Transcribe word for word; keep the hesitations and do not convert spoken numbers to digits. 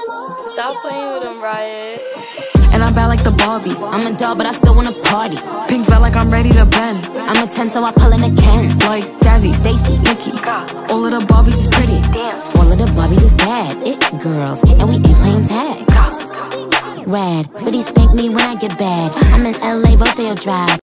Stop playing with him, Riot. And I'm bad like the Barbie. I'm a doll, but I still wanna party. Pink felt like I'm ready to bend. I'm a ten, so I pull in a Ken. Like Jazzy, Stacy, Nikki. All of the Barbies is pretty. All of the Barbies is bad. It girls, and we ain't playing tag. Rad, but he spank me when I get bad. I'm in L A, Rodeo Drive.